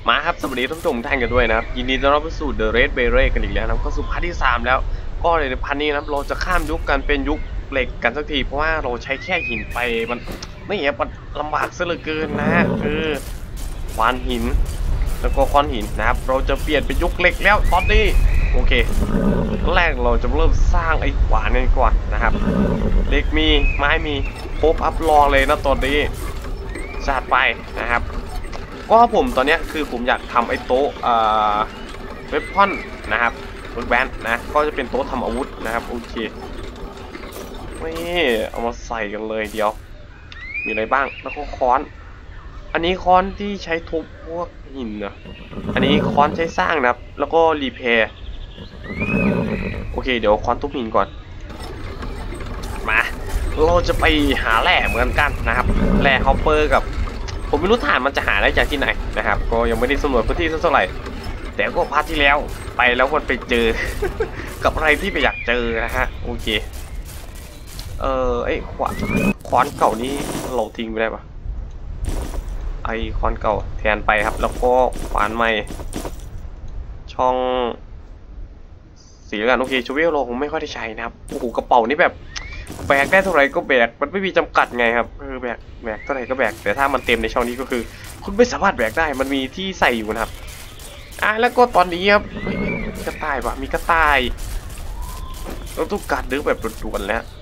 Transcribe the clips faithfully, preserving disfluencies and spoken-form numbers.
มาครับสวัสดีท่านผู้ชมทุกท่านกันด้วยนะครับยินดีต้อนรับเข้าสู่ The Red Beret กันอีกแล้วนะเข้าสู่พาร์ทที่สามแล้วก็ในพาร์ทนี้นะเราจะข้ามยุคกันเป็นยุคเหล็กกันสักทีเพราะว่าเราใช้แค่หินไปมันไม่เหี้ยมันลำบากซะเหลือเกินนะคือควานหินแล้วก็ค้อนหินนะครับเราจะเปลี่ยนเป็นยุคเหล็กแล้วตอนนี้โอเคแรกเราจะเริ่มสร้างไอ้ขวานกันก่อนนะครับเหล็กมีไม้มีครบอัพรอเลยนะตอนนี้จัดไปนะครับก็ผมตอนนี้คือผมอยากทำไอ้โต๊ะเวปพอนนะครับเวปแบนนะก็จะเป็นโต๊ะทำอาวุธนะครับโอเคนี่เอามาใส่กันเลยเดี๋ยวมีอะไรบ้างแล้วก็ค้อนอันนี้ค้อนที่ใช้ทุบพวกหินนะอันนี้ค้อนใช้สร้างนะครับแล้วก็รีเพร์โอเคเดี๋ยวค้อนทุบหินก่อนมาเราจะไปหาแร่เหมือนกันนะครับแร่ฮอปเปอร์กับผมไม่รู้ฐานมันจะหาได้จากที่ไหนนะครับก็ยังไม่ได้สำรวจพื้นที่สักเท่าไหร่แต่ก็พาร์ทที่แล้วไปแล้วมันไปเจอ กับอะไรที่ไปอยากเจอนะฮะโอเคเออไอ้ขวานค้อนเก่านี้เราทิ้งไปได้ปะไอ้ค้อนเก่าแทนไปครับแล้วก็ขวานใหม่ช่องสีแล้วกันโอเคชูเวลเราคงไม่ค่อยได้ใช้นะครับโอ้โหกระเป๋านี่แบบแบกได้เท่าไหร่ก็แบกมันไม่มีจำกัดไงครับเออแบกแบกเท่าไหร่ก็แบกแต่ถ้ามันเต็มในช่องนี้ก็คือคุณไม่สามารถแบกได้มันมีที่ใส่อยู่นะครับอ่ะแล้วก็ตอนนี้ครับมีกระต่ายปะมีกระต่ายเราต้องการดึงแบบด่วนๆแล้ว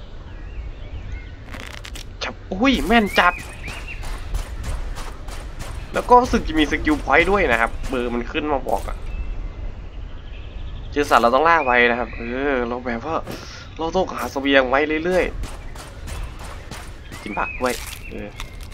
จับอุ้ยแม่นจัดแล้วก็รู้สึกจะมีสกิลพอยต์ด้วยนะครับเบอร์มันขึ้นมาบอกอะเจอสัตว์เราต้องล่าไว้นะครับเออเราแบบว่าเราต้องหาเสบียงไว้เรื่อยๆกินผักด้วยเออ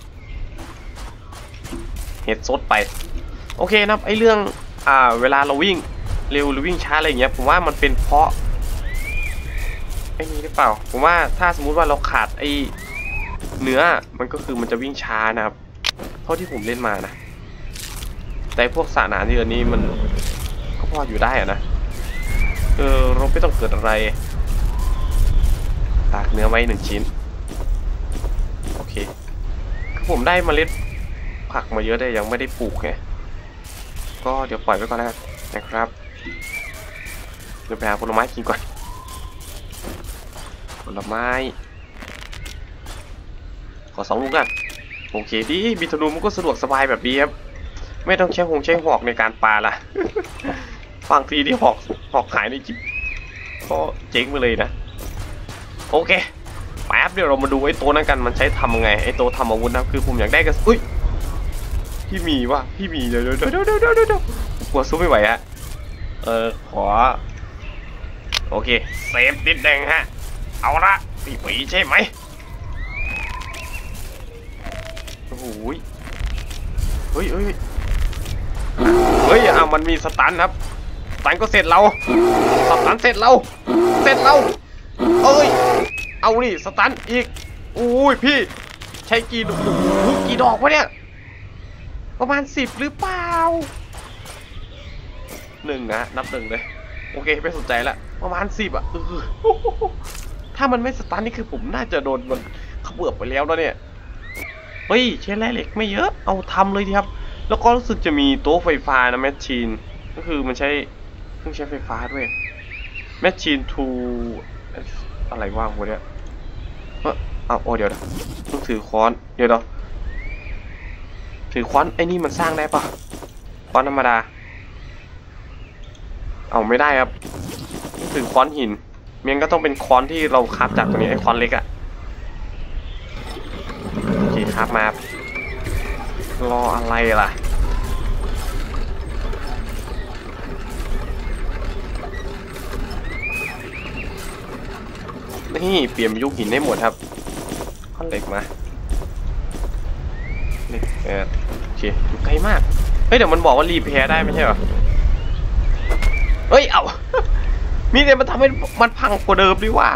เห็ดสดไปโอเคนะไอเรื่องอ่าเวลาเราวิ่งเร็วหรือวิ่งช้าอะไรอย่างเงี้ยผมว่ามันเป็นเพราะไอ้นี่หรือเปล่าผมว่าถ้าสมมุติว่าเราขาดไอเนื้อมันก็คือมันจะวิ่งช้านะครับเท่าที่ผมเล่นมานะแต่พวกสารอาหารที่อันนี้มันก็พออยู่ได้อะนะเออเราไม่ต้องเกิดอะไรตากเนื้อไว้หนึ่งชิ้นโอเคคือผมได้เมล็ดผักมาเยอะแต่ยังไม่ได้ปลูกไงก็เดี๋ยวปล่อยไว้ก่อนนะนะครับเดี๋ยวไปหาผลไม้กินก่อนผลไม้ขอสองลูกกันโอเคดีบิทนูมันก็สะดวกสบายแบบนี้ครับไม่ต้องใช้หงใช้หอกในการปาละฟังทีที่หอกหอกหายในจิบก็เจ๊งไปเลยนะโอเคแป๊บเดี๋ยวเรามาดูไอ้ตัวนั้นกันมันใช้ทำไงไอ้ตัวทำอาวุธนะคือผมอยากได้กันอุ้ยพี่มีวะพี่มีเดี๋ยวเดี๋ยวเดี๋ยวเดี๋ยวเดี๋ยวเดี๋ยวกลัวสู้ไม่ไหวฮะเออขอโอเคเซฟนิดนึงฮะเอาละพี่ปีใช่ไหมโอ้โหเฮ้ยเฮ้ยเฮ้ยอ่ะมันมีสตันครับสตันก็เสร็จเราสตันเสร็จเราเสร็จเราเอ้ยเอาดิสตันอีกอุ้ยพี่ใช้กี่ดอกกี่ดอกวะเนี่ยประมาณสิบหรือเปล่าหนึ่งนะนับหนึ่งเลยโอเคไม่สนใจละประมาณสิบอ่ะถ้ามันไม่สตันนี่คือผมน่าจะโดนมันขบือบไปแล้วนะเนี่ยเฮ้ยใช้แร่เหล็กไม่เยอะเอาทำเลยดีครับแล้วก็รู้สึกจะมีโต๊ะไฟฟ้านะแมชชีนก็คือมันใช้เครื่องใช้ไฟฟ้าด้วยแมชชีนทูอะไรว่างวะเนี่ยเออเอาโอ้เดี๋ยวต้องถือค้อนเดี๋ยวเดี๋ยวถือค้อนไอ้นี่มันสร้างได้ปะค้อนธรรมดาเอาไม่ได้ครับถือค้อนหินเมียงก็ต้องเป็นค้อนที่เราคราฟจากตัวนี้ไอ้ค้อนเล็กอะโอเคครับมารออะไรล่ะนี่เปลี่ยนยุคหินได้หมดครับค้อนเหล็กมาเหล็กเออโอเคอยู่ไกลมากเฮ้ยเดี๋ยวมันบอกว่ารีเพร์ได้ไม่ใช่เหรอเฮ้ยเอา มีแต่มันทำให้มันพังกว่าเดิมดีว่า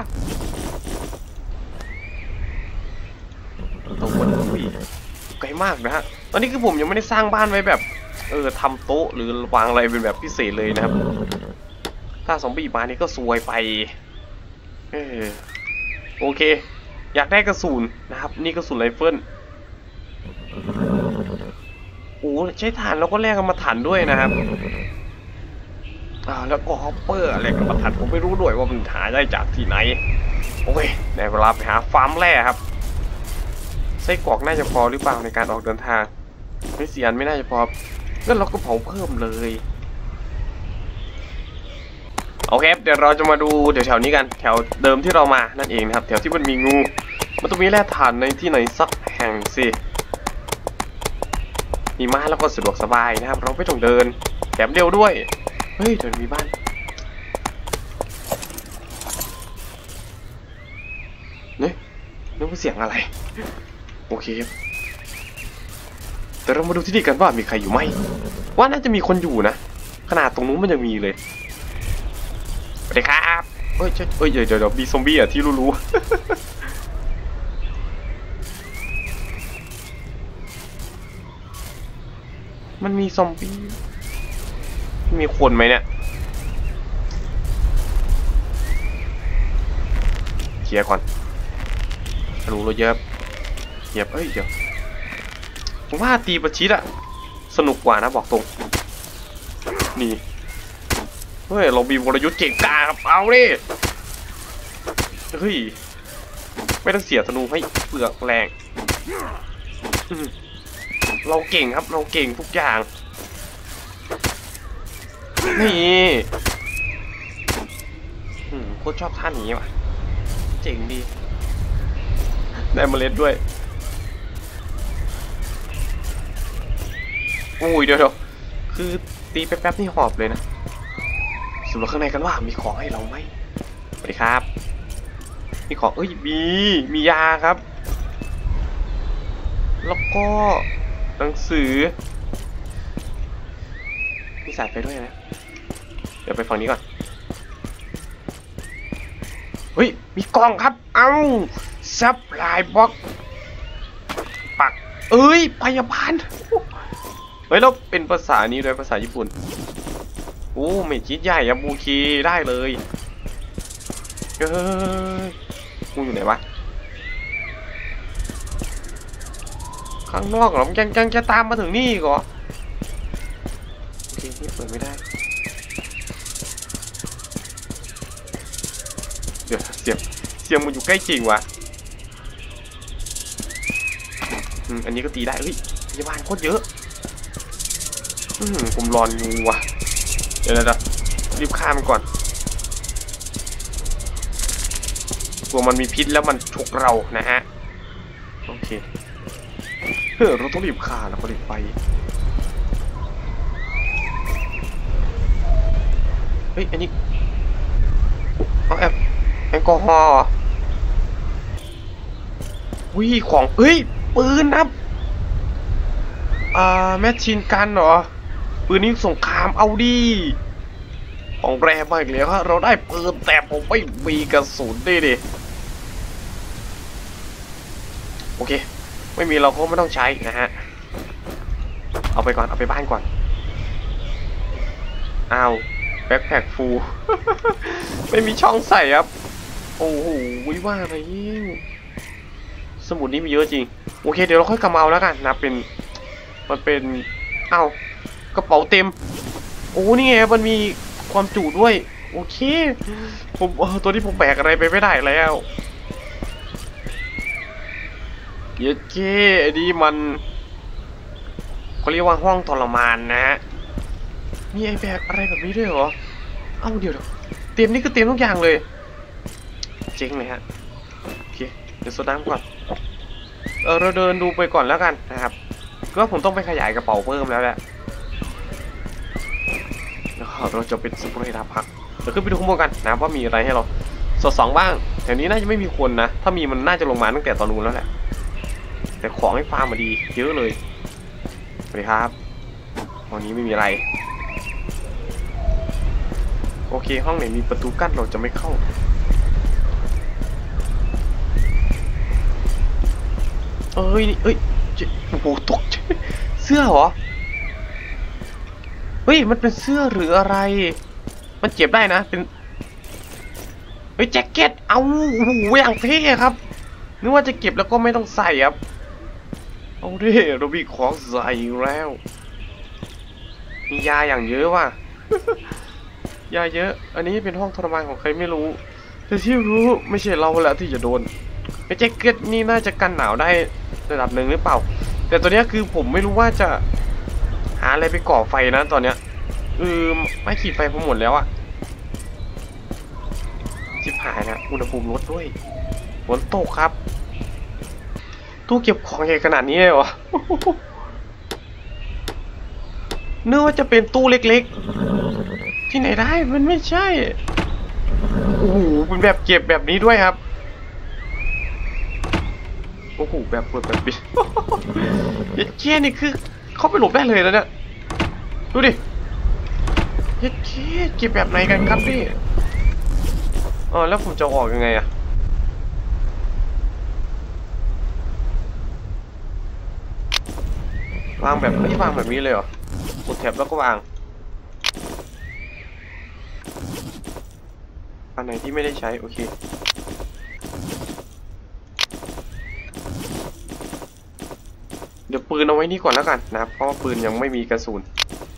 ตัวมันไกลมากนะฮะตอนนี้คือผมยังไม่ได้สร้างบ้านไว้แบบเออทำโต๊ะหรือวางอะไรเป็นแบบพิเศษเลยนะครับถ้าซอมบี้มานี่ก็ซวยไปเออโอเคอยากได้กระสุนนะครับนี่กระสุนไรเฟิลโอ้ใช้ถ่านแล้วก็แลกกันมาถ่านด้วยนะครับอ่าแล้วก็ฮอปเปอร์อะไรกันมาถ่านผมไม่รู้ด้วยว่ามันหาได้จากที่ไหนโอเคในเวลาไปหาฟาร์มแร่ครับไส้กรอกน่าจะพอหรือเปล่าในการออกเดินทางไม่เสียนไม่น่าจะพองั้นเราก็เผาเพิ่มเลยโอเคเดี๋ยวเราจะมาดูแถวๆนี้กันแถวเดิมที่เรามานั่นเองนะครับแถวที่มันมีงูมันต้องมีแร่ถ่านในที่ไหนสักแห่งสิมีม้าแล้วก็สะดวกสบายนะครับเราไม่ต้องเดินแถมเร็วด้วยเฮ้ยเดี๋ยวมีบ้านเนี่ยนึกว่าเสียงอะไรโอเคแต่เรามาดูที่นี่กันว่ามีใครอยู่ไหมว่าน่าจะมีคนอยู่นะขนาดตรงนู้นมันยังมีเลยสวัสดีครับเฮ้ยเฮ้ยเดี๋ยวเดี๋ยวมีซอมบี้อ่ะที่รู้ๆมันมีซอมบี้มีคนไหมเนี่ยเคลียร์ก่อนรู้เราเยอะเงียบเอ้ยเดี๋ยวผมว่าตีประชิดอะสนุกกว่านะบอกตรงนี่เฮ้ยเรามีวรยุทธ์เก่งกาครับเอาดิเฮ้ยไม่ต้องเสียธนูให้เปลือกแรงเราเก่งครับเราเก่งทุกอย่างนี่โคตรชอบท่านี้ว่ะเจ๋งดีได้เมล็ดด้วยโอ้ยเดี๋ยวๆคือตีแป๊บๆนี่หอบเลยนะสำรวจข้างในกันว่ามีของให้เราไหมสวัสดีครับมีของเอ้ยมีมียาครับแล้วก็หนังสือมีสายไฟด้วยนะเดี๋ยวไปฝั่งนี้ก่อนเฮ้ยมีกล่องครับเอ้าซับลายบ็อกปักเอ้ยพยาบาลเฮ้ยแล้วเป็นภาษานี้ด้วยภาษาญี่ปุ่นโอ้ไม่คิดใหญ่อะบูคีได้เลยเฮ้ยกูอยู่ไหนวะข้างนอกเหรอมันยังยังจะตามมาถึงนี่ก่อนโอเคนี่เปิดไม่ได้เดี๋ยวเสียงเสียงมันอยู่ใกล้จริงวะอืมอันนี้ก็ตีได้เฮ้ยพยาบาลโคตรเยอะอืมผมรอนงูว่ะเดี๋ยวนะรีบฆ่ามันก่อนกลัวมันมีพิษแล้วมันฉกเรานะฮะโอเคเฮ้ยเราต้องรีบฆ่าแล้วก็รีบไปเฮ้ยอันนี้เอาแอปแอลกอฮอล์วิ่งของเฮ้ยปืนนะอ่าแมชชีนกันเหรอปืนนี้สงครามเอาดีของแรงมากเลยครับเราได้ปืนแต่ผมไม่มีกระสุนดิดิโอเคไม่มีเราก็ไม่ต้องใช้นะฮะเอาไปก่อนเอาไปบ้านก่อนอ้าวแบ็คแพ็คฟูไม่มีช่องใส่ครับโอ้โหว่าอะไรสมุดนี้มีเยอะจริงโอเคเดี๋ยวเราค่อยกลับมาเอาแล้วกันนะเป็นมันเป็นอ้าวกระเป๋าเต็มโอ้นี่ไงมันมีความจุด้วยโอเคผมเออตัวนี้ผมแบกอะไรไปไม่ได้แล้วเยอะเก้ไอ้นี่มันเขาเรียกว่าห้องทรมานนะฮะมีไอ้แบกอะไรแบบนี้ด้วยเหรอเอ้าเดี๋ยวเตรียมนี่ก็เตรียมทุกอย่างเลยเจ๊งเลยฮะโอเคเดี๋ยวโซดาก่อนเออเราเดินดูไปก่อนแล้วกันนะครับก็ผมต้องไปขยายกระเป๋าเพิ่มแล้วแหละเราจะเป็นสมุไรดาพักเดี๋ยวขึ้นไปดูข้างบนกันนะว่ามีอะไรให้เราสอดส่องบ้างแถวนี้น่าจะไม่มีคนนะถ้ามีมันน่าจะลงมาตั้งแต่ตอนนู้นแล้วแหละแต่ของให้ฟาร์มมาดีเยอะเลยสวัสดีครับวันนี้ไม่มีอะไรโอเคห้องไหนมีประตูกั้นเราจะไม่เข้าเอ้ยเอ้ยโอ้โหตกเสื้อเหรอเฮ้ยมันเป็นเสื้อหรืออะไรมันเจ็บได้นะเป็นเฮ้ยแจ็คเก็ตเอาโอ้โหอย่างเท่ครับนึกว่าจะเก็บแล้วก็ไม่ต้องใส่ครับเอาดิเรามีของใส่แล้วมียาอย่างเยอะว่ะ ยาเยอะอันนี้เป็นห้องทรมานของใครไม่รู้แต่ที่รู้ไม่ใช่เราแหละที่จะโดนไอ้แจ็คเก็ตนี่น่าจะกันหนาวได้ระดับหนึ่งหรือเปล่าแต่ตัวนี้คือผมไม่รู้ว่าจะหาอะไรไปก่อไฟนะตอนเนี้ยเออไม่ขีดไฟผมหมดแล้วอะชิบหายนะอุณหภูมิลดด้วยฝนตกครับตู้เก็บของใหญ่ขนาดนี้เลยเหรอ นึกว่าจะเป็นตู้เล็กๆที่ไหนได้มันไม่ใช่โอ้โหเป็นแบบเก็บแบบนี้ด้วยครับโอ้โหแบบเปิดแบบปิด ยัดแค่นี่คือเข้าไปหลบได้เลยแล้วเนี่ยดูดิยัดแค่เก็บแบบไหนกันครับพี่อ๋อแล้วผมจะออกยังไงอะวางแบบไม่วางแบบนี้เลยเหรอกดแท็บแล้วก็วางอันไหนที่ไม่ได้ใช้โอเคเดี๋ยวปืนเอาไว้นี่ก่อนแล้วกันนะครับเพราะว่าปืนยังไม่มีกระสุน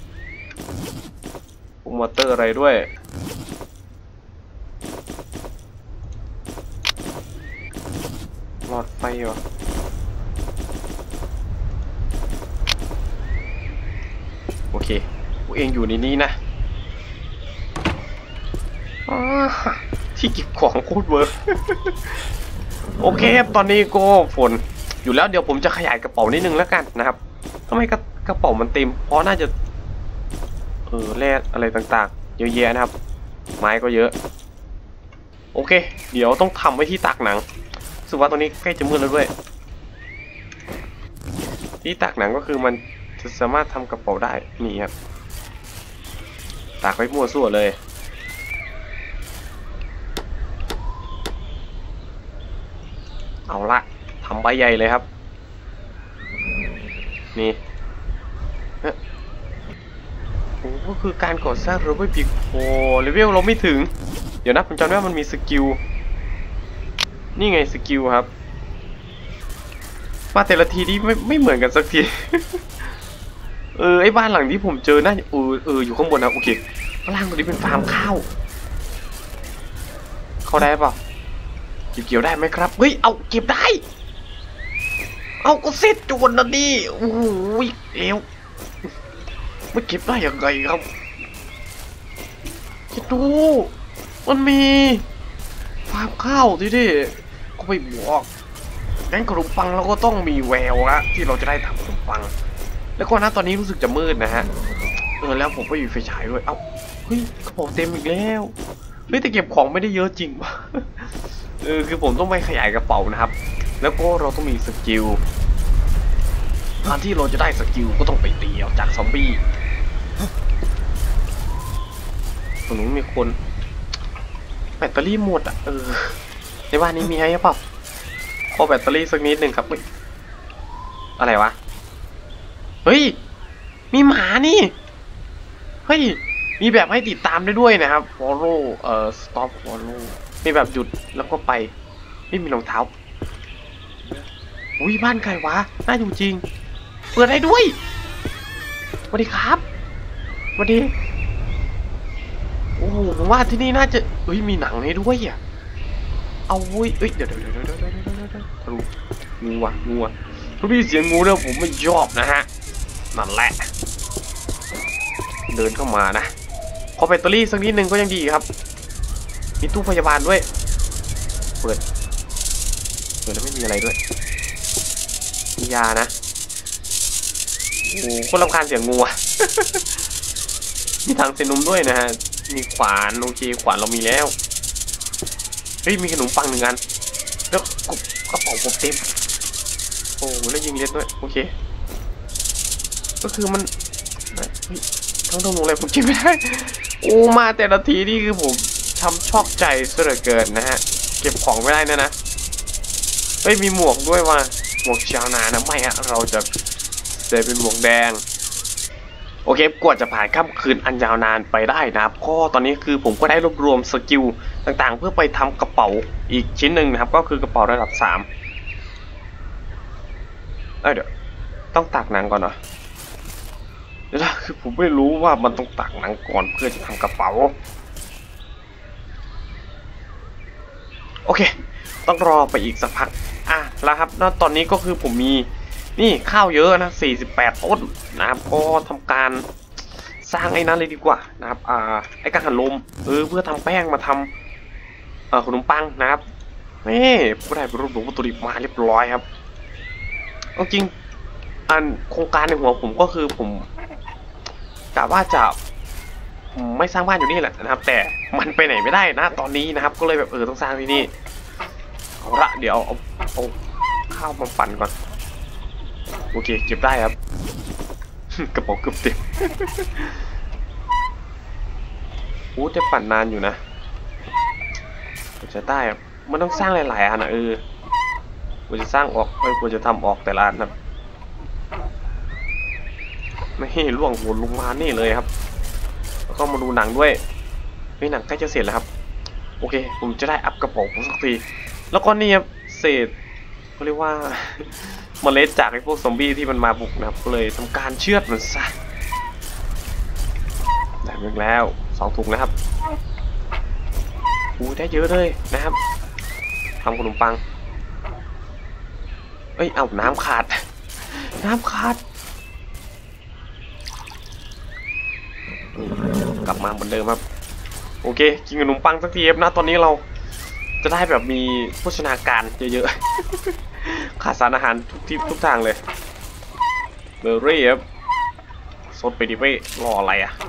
ปุ่มมอเตอร์อะไรด้วยหลอดไฟเหรอโอเคพวกเองอยู่ในนี้นะที่เก็บของโคตรเวิร์ก โอเคครับตอนนี้ก็ฝนอยู่แล้วเดี๋ยวผมจะขยายกระเป๋านิดนึงแล้วกันนะครับทำไมกระกระเป๋ามันเต็มเพราะน่าจะเออแร่อะไรต่างๆเยอะแยะนะครับไม้ก็เยอะโอเคเดี๋ยวต้องทำไว้ที่ตากหนังรู้สึกว่าตอนนี้ใกล้จะมืดแล้วด้วยที่ตากหนังก็คือมันจะสามารถทำกระเป๋าได้นี่ครับตากไว้มั่วซั่วเลยเอาละทำใบใหญ่เลยครับนี่โอ้ก็คือการก่อสร้างเราไม่ผิดโอ้เลเวลเราไม่ถึงเดี๋ยวนะผมจำได้ว่ามันมีสกิลนี่ไงสกิลครับมาแต่ละทีนี่ไม่ไม่เหมือนกันสักที เออไอ้บ้านหลังที่ผมเจอน่าเออเอออยู่ข้างบนนะโอเคข้างล่างตรงนี้เป็นฟาร์มข้าวเข้าได้เปล่าเก็บเกี่ยวได้ไหมครับเฮ้ยเอาเก็บได้เอาก็เสร็จจวนนะดิโอ้โหเอวไม่เก็บได้ยังไงครับคิดดูมันมีฟาร์มข้าวที่ดิก็ไม่บอกงั้นขนมปังเราก็ต้องมีแววละที่เราจะได้ทำขนมปังแล้วก็นะตอนนี้รู้สึกจะมืดนะฮะเออแล้วผมก็อยู่ไฟฉายด้วยเอ้าเฮ้ยกระเป๋าเต็มอีกแล้วเฮ้ยแต่เก็บของไม่ได้เยอะจริงป่ะเออคือผมต้องไปขยายกระเป๋านะครับแล้วก็เราต้องมีสกิลการที่เราจะได้สกิลก็ต้องไปตีออกจากซอมบี้ตรงนู้นมีคนแบตเตอรี่หมดอ่ะเออในบ้านนี้มีให้เปล่าขอแบตเตอรี่สักนิดหนึ่งครับอะไรวะเฮ้ยมีหมานี่เฮ้ยมีแบบให้ติดตามได้ด้วยนะครับ follow เอ่อ stop follow มีแบบหยุดแล้วก็ไปไม่มีรองเท้าอุ้ยบ้านใครวะน่าอยู่จริงเปิดได้ด้วยสวัสดีครับสวัสดีโอ้โหผมว่าที่นี่น่าจะเฮ้ยมีหนังให้ด้วยอ่ะเอาเว้ยเอ้ยเดี๋ยวเดี๋ยวเดี๋ยวเดี๋ยวเดี๋ยวเดี๋ยวเดี๋ยวทะลุงูอ่ะงูอ่ะถ้ามีเสียงงูเนี่ยผมไม่ชอบนะฮะนั่นแหละเดินเข้ามานะขอแบตเตอรี่สักนิดนึงก็ยังดีครับมีตู้พยาบาลด้วยเปิดเปิดแล้วไม่มีอะไรด้วยมียานะโอ้คนรำคาญเสียงงูอ่ะ มีถังเซนุ่มด้วยนะฮะมีขวานโอเคขวานเรามีแล้วเฮ้ยมีขนมปังหนึ่งอันแล้วกระเป๋าผมเต็มโอ้แล้วยิงเล็ดด้วยโอเคก็คือมันทั้งตรงนู้นเลยผมกินไม่ได้โอ้มาแต่ละทีนี่คือผมทำชอบใจซะเหลือเกินนะฮะเก็บของไม่ได้นะนะเฮ้ยมีหมวกด้วยว่ะหมวกชาวนานะไม่ฮะเราจะเซฟเป็นหมวกแดงโอเคกว่าจะผ่านค่ำคืนอันยาวนานไปได้นะครับก็ตอนนี้คือผมก็ได้รวบรวมสกิลต่างๆเพื่อไปทำกระเป๋าอีกชิ้นหนึ่งนะครับก็คือกระเป๋าระดับสามเอ้ยเดี๋ยวต้องตักหนังก่อนเหรอเดี๋ยวนะคือผมไม่รู้ว่ามันต้องตักหนังก่อนเพื่อจะทำกระเป๋าโอเคต้องรอไปอีกสักพักอ่ะแล้วครับแล้วตอนนี้ก็คือผมมีนี่ข้าวเยอะนะสี่สิบแปดต้นนะครับก็ทำการสร้างไอ้นั้นเลยดีกว่านะครับอ่าไอ้กังหันลมเออเพื่อทำแป้งมาทำเอ่อขนมปังนะครับนี่ผู้ได้รูปหลวงวัตถุดิบมาเรียบร้อยครับจริงอันโครงการในหัวผมก็คือผมกะว่าจะไม่สร้างบ้านอยู่นี่แหละนะครับแต่มันไปไหนไม่ได้นะตอนนี้นะครับก็เลยแบบเออต้องสร้างที่นี่เอาละเดี๋ยวเอาเอาข้าวมาปั่นก่อนโอเคเก็บได้ครับกระเป๋าเกือบเต็มโอ้จะปั่นนานอยู่นะจะได้ครับมันต้องสร้างหลายๆอันนะเออกูจะสร้างออกเออกูจะทำออกแต่ละอันครับไม่ให้ล่วงหัวลงมานี่เลยครับแล้วก็มาดูหนังด้วยไม่หนังใกล้จะเสร็จแล้วครับโอเคผมจะได้อัพกระเป๋าผมสักทีแล้วก็นี่ครับเศษเขาเรียกว่าเมล็ดจากไอ้พวกซอมบี้ที่มันมาบุกนะครับก็เลยทำการเชือดมันซะได้เมื่อแล้วสองถุงนะครับอู้ได้เยอะเลยนะครับทำขนมปังเอ้ยเอาน้ำขาดน้ำขาดกลับมาเหมือนเดิมครับโอเคกินขนมปังสักทีครับนะตอนนี้เราจะได้แบบมีโภชนาการเยอะๆขาดสารอาหารทุกที่ทุกทางเลยเบอร์รี่ครับสดไปดิไปรออะไรอ่ะ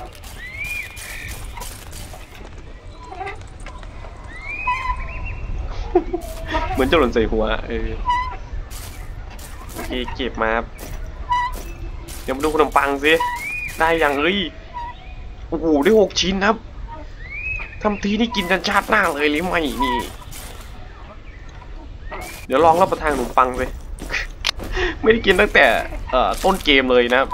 เหมือนจะหล่นใส่หัวเออโอเคเก็บมาครับเดี๋ยวมาดูขนมปังสิได้ยังเอ้ยโอ้โหได้หกชิ้นครับทำทีนี่กินกันชาติหน้าเลยหรือไม่นี่เดี๋ยวลองรับประทานขนมปังสิไม่ได้กินตั้งแต่เอ่อต้นเกมเลยนะครับ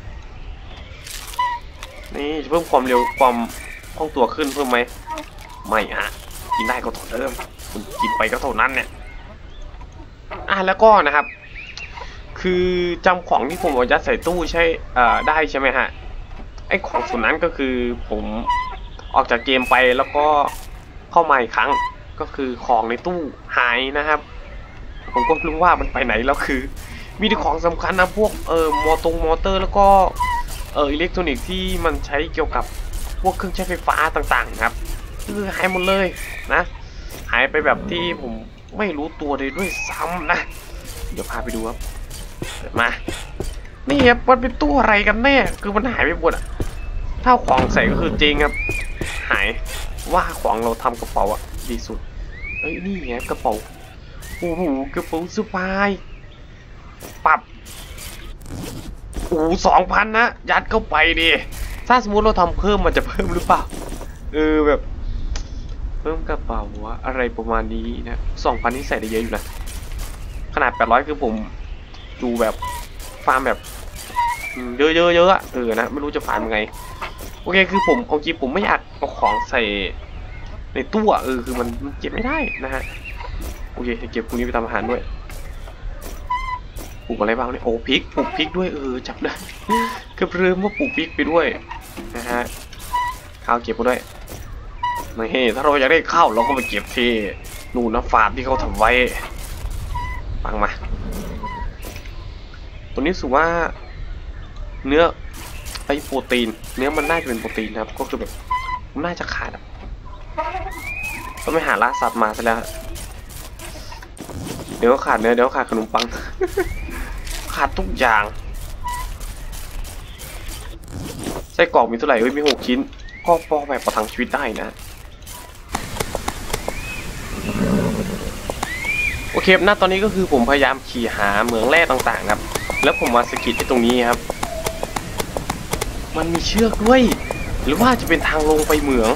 นี่จะเพิ่มความเร็วความคล่องตัวขึ้นเพิ่มไหมไม่ฮะกินได้ก็เท่าเดิมคุณกินไปก็เท่านั้นเนี่ยอ่ะแล้วก็นะครับคือจำของที่ผมเอายัดใส่ตู้ใช้อ่าได้ใช่ไหมฮะไอของส่วนนั้นก็คือผมออกจากเกมไปแล้วก็เข้ามาอีกครั้งก็คือของในตู้หายนะครับผมก็รู้ว่ามันไปไหนแล้วคือมีแต่ของสำคัญนะพวกเอ่อมอตรงมอเตอร์แล้วก็เอ่ออิเล็กทรอนิกส์ที่มันใช้เกี่ยวกับพวกเครื่องใช้ไฟฟ้าต่างๆครับคือหายหมดเลยนะหายไปแบบที่ผมไม่รู้ตัวเลยด้วยซ้ำนะเดี๋ยวพาไปดูครับมานี่ครับมันเป็นตู้อะไรกันแน่คือมันหายไปหมดอ่ะถ้าของใส่ก็คือจริงครับหายว่าของเราทำกระเป๋าอ่ะดีสุดเอ้ยนี่ไงกระเป๋าโอ้โหกระเป๋าสบายปรับโอ้สองพันนะยัดเข้าไปดิถ้าสมมติเราทำเพิ่มมันจะเพิ่มหรือเปล่าเออแบบเพิ่มกระเป๋าวะอะไรประมาณนี้นะสองพันนี่ใส่ได้เยอะอยู่นะขนาดแปดร้อยคือผมดูแบบฟาร์มแบบเยอะๆเยอะๆเออนะไม่รู้จะฟาร์มยังไงโอเคคือผมเอาจริงผมไม่อยากเอาของใส่ในตู้เออคือมันเก็บไม่ได้นะฮะโอเคเก็บพวกนี้ไปทำอาหารด้วยปลูกอะไรบ้างเนี่ยโอ้พริกปลูกพริกด้วยเออจับได้เกือบลืมว่าปลูกพริกไปด้วยนะฮะข้าวเก็บไปด้วยไม่เฮ้ถ้าเราอยากได้ข้าวเราก็ไปเก็บที่นู่นนะฟาร์มที่เขาทำไว้ฟังมาตัวนี้สุว่าเนื้อไอโปรตีนเนื้อมันน่าจะเป็นโปรตีนครับก็คือแบบน่าจะขาดอ่ะก็ไม่หาล่าสัตว์มาซะแล้วเดี๋ยวขาดเนื้อเดี๋ยวขาดขนมปังขาดทุกอย่างไส้กรอกมีเท่าไหร่เอ้ยมีหกชิ้นก็พอแบบประทังชีวิตได้นะโอเคณตอนนี้ก็คือผมพยายามขี่หาเหมืองแร่ต่างๆครับแล้วผมมาสกิดไอ้ตรงนี้ครับมันมีเชือกด้วยหรือว่าจะเป็นทางลงไปเหมือง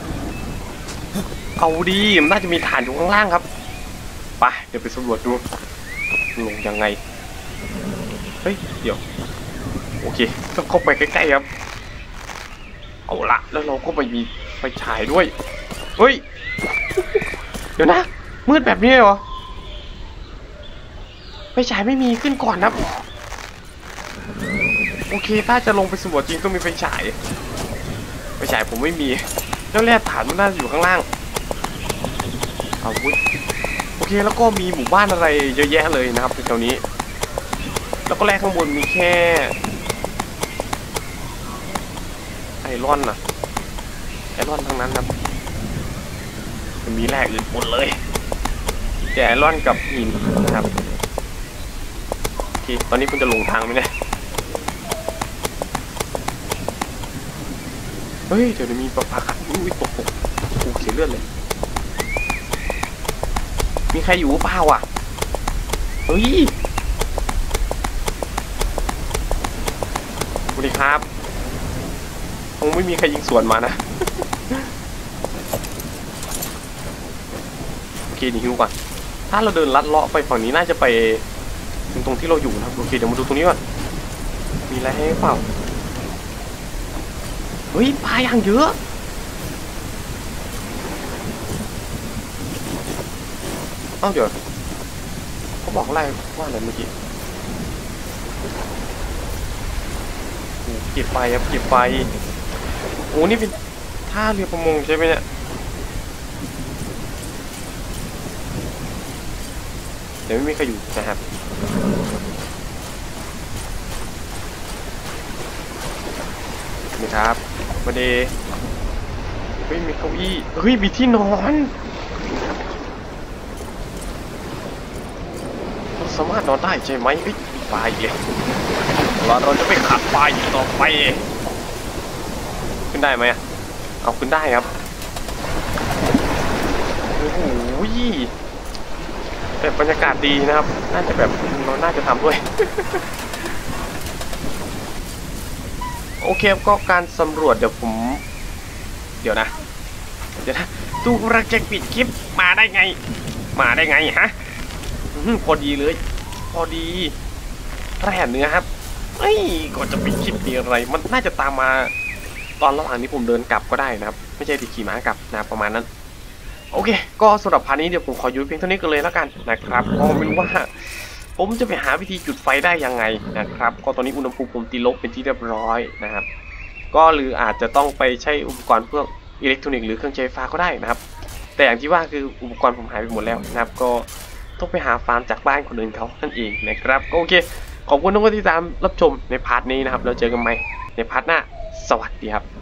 เอาดีมันน่าจะมีฐานอยู่ข้างล่างครับไปเดี๋ยวไปสำรวจดูลงยังไงเฮ้ยเดี๋ยวโอเคต้องเข้าไปใกล้ๆครับเอาละแล้วเราก็ไปมีไฟฉายด้วยเฮ้ยเดี๋ยวนะมืดแบบนี้เหรอไฟฉายไม่มีขึ้นก่อนครับโอเคถ้าจะลงไปสำรวจจริงต้องมีไฟฉายไฟฉายผมไม่มีแล้วแร่ฐานมันน่าจะอยู่ข้างล่างอาวุธโอเคแล้วก็มีหมู่บ้านอะไรเยอะแยะเลยนะครับแถวนี้แล้วก็แร่ข้างบนมีแค่ไอรอนนะไอรอนทั้งนั้นครับจะมีแร่อื่นหมดเลยแต่ไอรอนกับหินนะครับโอเคตอนนี้คุณจะลงทางไหมเนี่ยเฮ้ยเดี๋ยวมีปลาปลาครับอุ้ยตกตกถูกเสียเลือดเลยมีใครอยู่เปล่าอ่ะเฮ้ยสวัสดีครับคงไม่มีใครยิงสวนมานะโอเคดีฮิวก่อนถ้าเราเดินลัดเลาะไปฝั่งนี้น่าจะไปถึงตรงที่เราอยู่นะครับโอเคเดี๋ยวมาดูตรงนี้ก่อนมีอะไรให้เปล่าเฮ้ยปลาอย่างเยอะเอ้าเดี๋ยวเขาบอกอะไรว่าอะไรเมื่อกี้เก็บไฟครับเก็บไฟโอ้นี่เป็นท่าเรือประมงใช่ไหมเนี่ยเดี๋ยวไม่มีใครอยู่นะครับนี่ครับมาเดเฮ้ยมีเก้าอี้เฮ้ยมีที่นอนเราสามารถนอนได้ใช่ไหมเฮ้ยปลาอีกแล้วเราจะไปขัดปลาอีกต่อไปขึ้นได้ไหมเอาขึ้นได้ครับโอ้โหแต่บรรยากาศดีนะครับน่าจะแบบเราน่าจะทำด้วยโอเคก็การสำรวจเดี๋ยวผมเดี๋ยวนะเดี๋ยวนะตู้รักแจ็คปิดคลิปมาได้ไงมาได้ไงฮะพอดีเลยพอดีแร่เนื้อครับเอ้ยก่อนจะปิดคลิปมีอะไรมันน่าจะตามมาตอนระหว่างที่ผมเดินกลับก็ได้นะครับไม่ใช่ที่ขี่ม้ากลับนะประมาณนั้นโอเคก็สำหรับพาร์ทนี้เดี๋ยวผมขอยุ้ยเพียงเท่านี้กันเลยแล้วกันนะครับก็ไม่รู้ว่าผมจะไปหาวิธีจุดไฟได้ยังไงนะครับก็ตอนนี้อุณหภูมิผมตีลบเป็นที่เรียบร้อยนะครับก็หรืออาจจะต้องไปใช้อุปกรณ์พวกอิเล็กทรอนิกส์หรือเครื่องใช้ไฟฟ้าก็ได้นะครับแต่อย่างที่ว่าคืออุปกรณ์ผมหายไปหมดแล้วนะครับก็ต้องไปหาฟาร์มจากบ้านคนอื่นเขานั่นเองนะครับก็โอเคขอบคุณทุกคนที่ตามรับชมในพาร์ทนี้นะครับแล้วเจอกันใหม่ในพาร์ทหน้าสวัสดีครับ